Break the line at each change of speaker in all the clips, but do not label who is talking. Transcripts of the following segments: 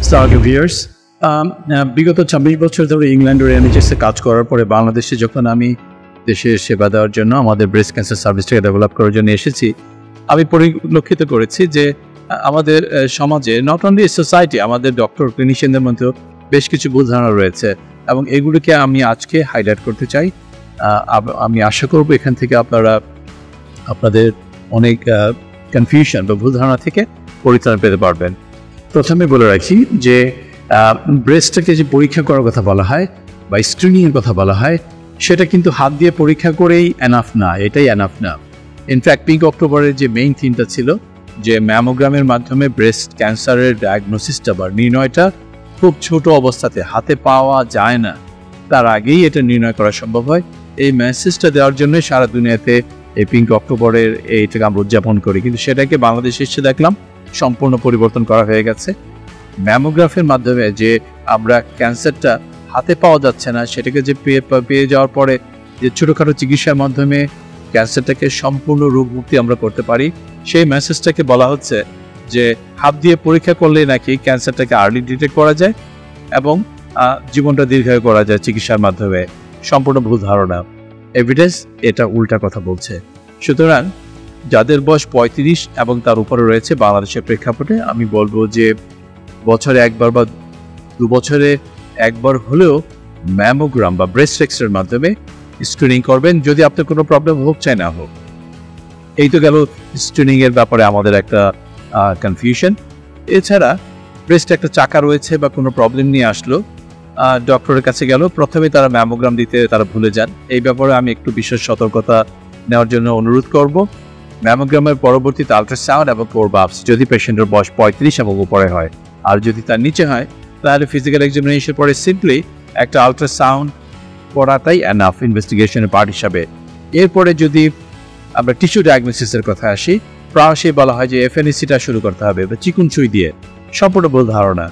আসসালামু ভিউয়ার্স, বিগত ২৬ বছর ধরে ইংল্যান্ডের এনএইচএসে কাজ করার পরে বাংলাদেশে যখন আমি দেশের সেবা দেওয়ার জন্য আমাদের ব্রেস্ট ক্যান্সার সার্ভিসটাকে ডেভেলপ করার জন্য এসেছি, আমি পরিলক্ষিত করেছি যে আমাদের সমাজে নট অনলি সোসাইটি, আমাদের ডক্টর ক্লিনিশিয়ানদের মধ্যেও বেশ কিছু ভুল ধারণা রয়েছে এবং এগুলিকে আমি আজকে হাইলাইট করতে চাই। আমি আশা করব এখান থেকে আপনারা আপনাদের অনেক কনফিউশন বা ভুল ধারণা থেকে পরিত্রাণ পেতে পারবেন। প্রথমে বলে রাখি যে ব্রেস্টটাকে যে পরীক্ষা করার কথা বলা হয় বা স্ক্রিনিংয়ের কথা বলা হয়, সেটা কিন্তু হাত দিয়ে পরীক্ষা করেই এনাফ না, এটাই এনাফ না। ইনফ্যাক্ট পিঙ্ক অক্টোবরের যে মেইন থিমটা ছিল যে ম্যামোগ্রামের মাধ্যমে ব্রেস্ট ক্যান্সারের ডায়াগনোসিসটা বা নির্ণয়টা খুব ছোট অবস্থাতে হাতে পাওয়া যায় না, তার আগেই এটা নির্ণয় করা সম্ভব হয়। এই মেসেজটা দেওয়ার জন্য সারা দুনিয়াতে এই পিঙ্ক অক্টোবরের এইটাকে আমরা উদযাপন করি, কিন্তু সেটাকে বাংলাদেশে এসে দেখলাম সম্পূর্ণ পরিবর্তন করা হয়ে গেছে। ম্যামোগ্রাফের মাধ্যমে যে আমরা ক্যান্সারটা হাতে পাওয়া যাচ্ছে না, সেটাকে যে পেয়ে যাওয়ার পরে যে ছোটোখাটো চিকিৎসার মাধ্যমে ক্যান্সারটাকে সম্পূর্ণ রোগমুক্তি আমরা করতে পারি, সেই মেসেজটাকে বলা হচ্ছে যে হাত দিয়ে পরীক্ষা করলে নাকি ক্যান্সারটাকে আর্লি ডিটেক্ট করা যায় এবং জীবনটা দীর্ঘায়ু করা যায় চিকিৎসার মাধ্যমে। সম্পূর্ণ ভুল ধারণা। এভিডেন্স এটা উল্টা কথা বলছে। সুতরাং যাদের বয়স ৩৫ এবং তার উপরে রয়েছে বাংলাদেশের প্রেক্ষাপটে, আমি বলবো যে বছরে একবার বা ২ বছরে একবার হলেও ম্যামোগ্রাম বা ব্রেস্ট এক্সরের মাধ্যমে স্ক্রিনিং করবেন, যদি আপনার কোনো প্রবলেম হোক চাই না হোক। এই তো গেল স্ক্রিনিংয়ের ব্যাপারে আমাদের একটা কনফিউশন। এছাড়া ব্রেস্টে একটা চাকা রয়েছে বা কোনো প্রবলেম নিয়ে আসলো, ডক্টরের কাছে গেল, প্রথমে তারা ম্যামোগ্রাম দিতে তারা ভুলে যান। এই ব্যাপারে আমি একটু বিশেষ সতর্কতা নেওয়ার জন্য অনুরোধ করব। ম্যামোগ্রামের পরবর্তীতে আলট্রাসাউন্ড এবং কোর বায়োপসি, যদি পেশেন্টের বয়স ৩৫ এবং উপরে হয়, আর যদি তার নিচে হয় তাহলে ফিজিক্যাল এক্সামিনেশন পরে সিম্পলি একটা আলট্রাসাউন্ড করাটাই এনাফ ইনভেস্টিগেশনের পার্ট হিসাবে। এরপরে যদি আমরা টিস্যু ডায়াগনোসিসের কথা আসি, প্রায়শই বলা হয় যে এফএনএসিটা শুরু করতে হবে বা চিকুন সুই দিয়ে। সম্পূর্ণ ভুল ধারণা।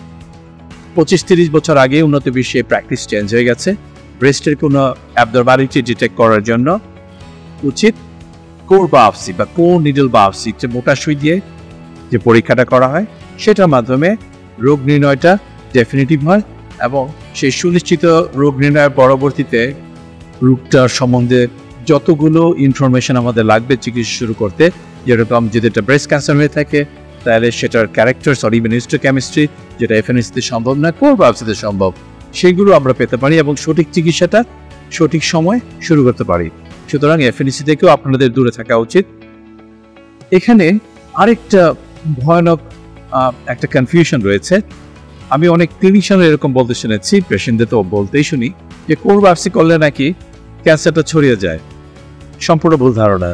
২৫-৩০ বছর আগে উন্নত বিশ্বে প্র্যাকটিস চেঞ্জ হয়ে গেছে। ব্রেস্টের কোনো অ্যাবনরমালিটি ডিটেক্ট করার জন্য উচিত কোর বায়োপসি বা কোর নিডল বায়োপসি, যে মোটা সুই দিয়ে যে পরীক্ষাটা করা হয়, সেটার মাধ্যমে রোগ নির্ণয়টা ডেফিনিটিভ হয় এবং সেই সুনিশ্চিত রোগ নির্ণয়ের পরবর্তীতে রোগটার সম্বন্ধে যতগুলো ইনফরমেশন আমাদের লাগবে চিকিৎসা শুরু করতে, যেরকম যদি এটা ব্রেস্ট ক্যান্সার হয়ে থাকে তাহলে সেটার ক্যারেক্টার্স অর ইমিউনোহিস্টোকেমিস্ট্রি, যেটা এফএনএসিতে সম্ভব না, কোর বায়োপসিতে সম্ভব, সেগুলো আমরা পেতে পারি এবং সঠিক চিকিৎসাটা সঠিক সময় শুরু করতে পারি। সুতরাং এফএনএসি থেকেও আপনাদের দূরে থাকা উচিত। এখানে আরেকটা ভয়ানক একটা কনফিউশন রয়েছে। আমি অনেক ক্লিনিশিয়ান এরকম বলতে শুনেছি, পেশেন্টদের তো বলতেই শুনি যে কোর বায়োপসি করলে নাকি ক্যান্সারটা ছড়িয়ে যায়। সম্পূর্ণ ভুল ধারণা।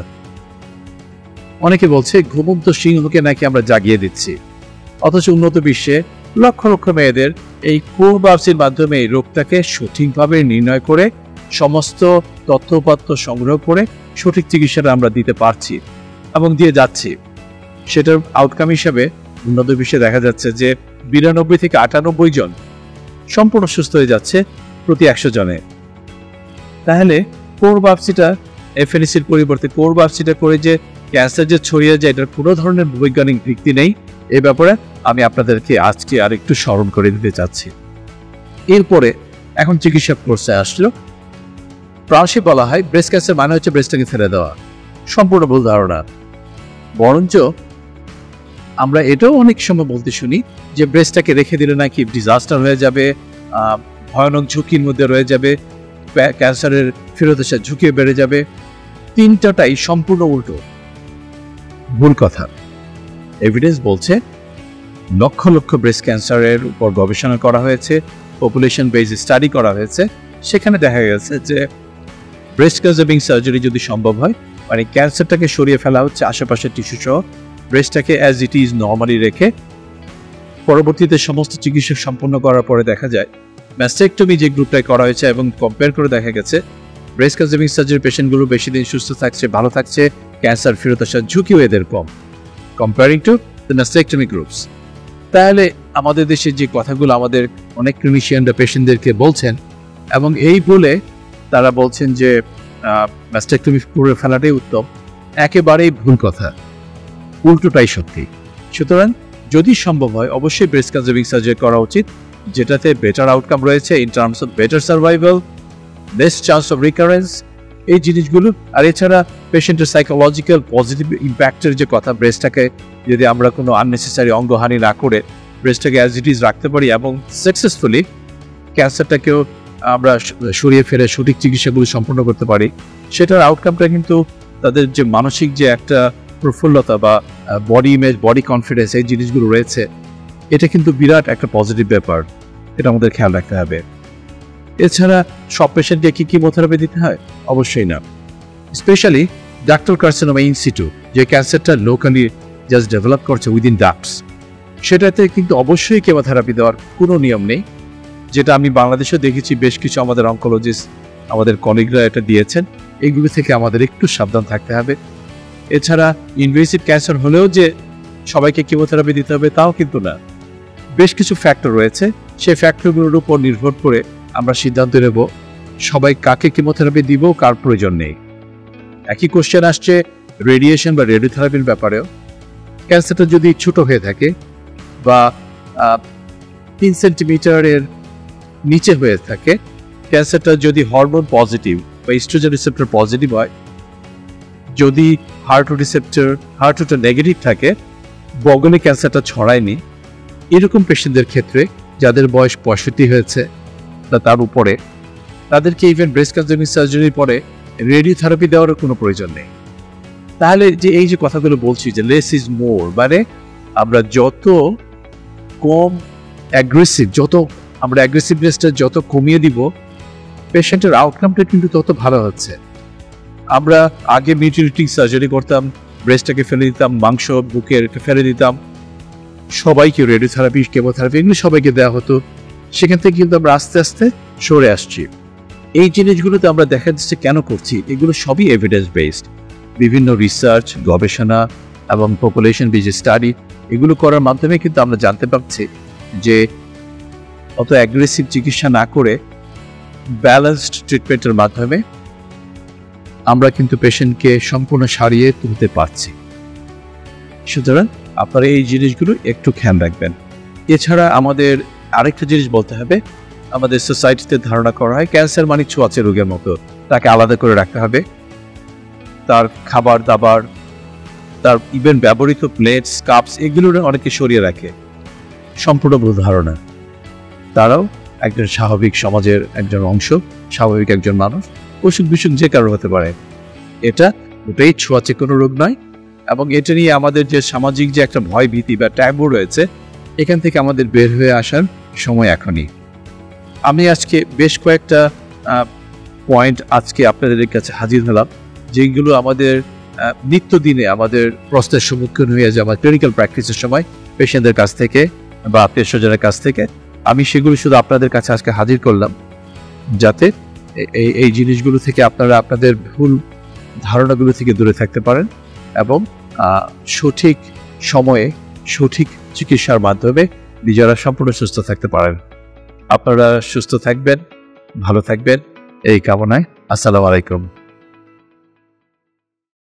অনেকে বলছে ঘুমন্ত সিংহকে নাকি আমরা জাগিয়ে দিচ্ছি, অথচ উন্নত বিশ্বে লক্ষ লক্ষ মেয়েদের এই কোর বায়োপসির মাধ্যমে এই রোগটাকে সঠিকভাবে নির্ণয় করে সমস্ত তথ্যপত্র সংগ্রহ করে সঠিক চিকিৎসাটা আমরা দিতে পারছি এবং দিয়ে যাচ্ছি। সেটার আউটকাম হিসাবে উন্নত বিশ্বে দেখা যাচ্ছে যে ৯২ থেকে ৯৮ জন সম্পূর্ণ সুস্থ হয়ে যাচ্ছে প্রতি ১০০ জনে। তাহলে কোর বায়োপসিটা এফএনএসির পরিবর্তে কোর বায়োপসিটা করে যে ক্যান্সার যে ছড়িয়ে যায়, এটার কোনো ধরনের বৈজ্ঞানিক ভিত্তি নেই। এই ব্যাপারে আমি আপনাদেরকে আজকে আর একটু স্মরণ করে দিতে চাচ্ছি। এরপরে এখন চিকিৎসা কোর্সে আসলো, প্রায়শই বলা হয় ব্রেস্ট ক্যান্সার মানে হচ্ছে ব্রেস্টটাকে ফেলে দেওয়া। সম্পূর্ণ ভুল ধারণা। বরঞ্চ আমরা এটাও অনেক সময় বলতে শুনি যে ব্রেস্টটাকে রেখে দিলে নাকি ডিজাস্টার হয়ে যাবে, ভয়ানক ঝুঁকির মধ্যে রয়ে যাবে, ক্যান্সারের ফেরত আসার ঝুঁকি বেড়ে যাবে। তিনটাটাই সম্পূর্ণ উল্টো, ভুল কথা। এভিডেন্স বলছে লক্ষ লক্ষ ব্রেস্ট ক্যান্সারের উপর গবেষণা করা হয়েছে, পপুলেশন বেস স্টাডি করা হয়েছে। সেখানে দেখা গেছে যে ব্রেস্ট কনজার্ভিং সার্জারি যদি সম্ভব হয়, মানে ক্যান্সারটাকে সরিয়ে ফেলা হচ্ছে আশেপাশের টিস্যু সহ, ব্রেস্টটাকে অ্যাজ ইট ইজ নর্মালি রেখে পরবর্তীতে সমস্ত চিকিৎসা সম্পন্ন করার পরে দেখা যায় ম্যাস্টেক্টমি যে গ্রুপটায় করা হয়েছে এবং কম্পেয়ার করে দেখা গেছে ব্রেস্ট কনজার্ভিং সার্জারি পেশেন্টগুলো বেশি দিন সুস্থ থাকছে, ভালো থাকছে, ক্যান্সার ফেরত আসার ঝুঁকিও এদের কম comparing to the mastectomy groups. তাহলে আমাদের দেশে যে কথাগুলো আমাদের অনেক ক্লিনিশিয়ানরা পেশেন্টদেরকে বলছেন এবং এই বলে তারা বলছেন যে ম্যাস্টেক্টমি করে ফেলাটাই উত্তম, একেবারেই ভুল কথা, উল্টোটাই সত্যি। সুতরাং যদি সম্ভব হয় অবশ্যই ব্রেস্ট কনজারভিং সার্জারি করা উচিত, যেটাতে বেটার আউটকাম রয়েছে in terms of better survival, less chance of recurrence, এই জিনিসগুলো। আর এছাড়া পেশেন্টের সাইকোলজিক্যাল পজিটিভ ইম্প্যাক্টের যে কথা, ব্রেস্টটাকে যদি আমরা কোনো আননেসেসারি অঙ্গহানি না করে ব্রেস্টটাকে অ্যাজ ইট ইজ রাখতে পারি এবং সাকসেসফুলি ক্যান্সারটাকেও আমরা সরিয়ে ফেলে সঠিক চিকিৎসাগুলো সম্পন্ন করতে পারি, সেটার আউটকামটা কিন্তু তাদের যে মানসিক যে একটা প্রফুল্লতা বা বডি ইমেজ, বডি কনফিডেন্স, এই জিনিসগুলো রয়েছে, এটা কিন্তু বিরাট একটা পজিটিভ ব্যাপার, এটা আমাদের খেয়াল রাখতে হবে। এছাড়া সব পেশেন্টকে কি কিমোথেরাপি দিতে হয়? অবশ্যই না। Specially ductal carcinoma in situ, যে ক্যান্সারটা লোকালি জাস্ট ডেভেলপ করছে উইদিন ডাক্টস, সেটাতে কিন্তু অবশ্যই কেমোথেরাপি দেওয়ার কোনো নিয়ম নেই, যেটা আমি বাংলাদেশেও দেখেছি বেশ কিছু আমাদের অনকোলজিস্ট, আমাদের কলিগরা এটা দিয়েছেন। এইগুলো থেকে আমাদের একটু সাবধান থাকতে হবে। এছাড়া ইনভেসিভ ক্যান্সার হলেও যে সবাইকে কেমোথেরাপি দিতে হবে তাও কিন্তু না। বেশ কিছু ফ্যাক্টর রয়েছে, সেই ফ্যাক্টরগুলোর উপর নির্ভর করে আমরা সিদ্ধান্ত নেব সবাই কাকে কেমোথেরাপি দিব, কার প্রয়োজন নেই। একই কোশ্চেন আসছে রেডিয়েশন বা রেডিওথেরাপির ব্যাপারেও। ক্যান্সারটা যদি ছোট হয়ে থাকে বা 3 সেন্টিমিটারের নিচে হয়ে থাকে, ক্যান্সারটা যদি হরমোন পজিটিভ বা ইস্ট্রোজেন রিসেপ্টর পজিটিভ হয়, যদি হার্ট নেগেটিভ থাকে, বগলে ক্যান্সারটা ছড়ায়নি, এরকম পেশেন্টদের ক্ষেত্রে যাদের বয়স 65 হয়েছে বা তার উপরে, তাদেরকে ইভেন ব্রেস্ট কনজারভিং সার্জারির পরে রেডিওথেরাপি দেওয়ারও কোনো প্রয়োজন নেই। তাহলে যে এই যে কথাগুলো বলছি যে লেস ইজ মোর, মানে আমরা যত কম অ্যাগ্রেসিভ, যত আমরা অ্যাগ্রেসিভনেসটা যত কমিয়ে দিব, পেশেন্টের আউটকামটা কিন্তু তত ভালো হচ্ছে। আমরা আগে মিউটিলেটিং সার্জারি করতাম, ব্রেস্টটাকে ফেলে দিতাম, মাংস বুকের ফেলে দিতাম, সবাইকে রেডিওথেরাপি, কেমোথেরাপি এগুলো সবাইকে দেওয়া হতো। সেখান থেকে কিন্তু আমরা আস্তে আস্তে সরে আসছি। এই জিনিসগুলোতে আমরা দেখা যাচ্ছে কেন করছি, এগুলো সবই এভিডেন্স বেসড। বিভিন্ন রিসার্চ, গবেষণা এবং পপুলেশন বেসড স্টাডি, এগুলো করার মাধ্যমে কিন্তু আমরা জানতে পারছি যে অত অ্যাগ্রেসিভ চিকিৎসা না করে ব্যালেন্সড ট্রিটমেন্টের মাধ্যমে আমরা কিন্তু পেশেন্টকে সম্পূর্ণ সারিয়ে তুলতে পারছি। সুতরাং আপনারা এই জিনিসগুলো একটু খেয়াল রাখবেন। এছাড়া আমাদের আরেকটা জিনিস বলতে হবে, আমাদের সোসাইটিতে ধারণা করা হয় ক্যান্সার মানে ছোঁয়াচে রোগের মতো, তাকে আলাদা করে রাখতে হবে। তার খাবার দাবার, তার ইভেন ব্যবহৃত প্লেটস, কাপস, এগুলো অনেকে সরিয়ে রাখে। সম্পূর্ণ ভুল ধারণা। তারাও একজন স্বাভাবিক সমাজের একজন অংশ, স্বাভাবিক একজন মানুষ। অসুখ বিসুখ যে কারো হতে পারে, এটা ওটাই ছোঁয়াচে কোনো রোগ নয়। এবং এটা নিয়ে আমাদের যে সামাজিক যে একটা ভয় ভীতি বা ট্যাবু রয়েছে, এখান থেকে আমাদের বের হয়ে আসার সময় এখনই। আমি আজকে বেশ কয়েকটা পয়েন্ট আজকে আপনাদের কাছে হাজির হলাম, যেগুলো আমাদের নিত্যদিনে আমাদের প্রশ্নের সম্মুখীন হয়ে যায় আমার ক্লিনিক্যাল প্র্যাকটিসের সময় পেশেন্টদের কাছ থেকে বা আত্মীয় স্বজনের কাছ থেকে। আমি সেগুলো শুধু আপনাদের কাছে আজকে হাজির করলাম, যাতে এই জিনিসগুলো থেকে আপনারা আপনাদের ভুল ধারণাগুলো থেকে দূরে থাকতে পারেন এবং সঠিক সময়ে সঠিক চিকিৎসার মাধ্যমে নিজেরা সম্পূর্ণ সুস্থ থাকতে পারেন। আপনারা সুস্থ থাকবেন, ভালো থাকবেন, এই কামনায়। আসসালামু আলাইকুম।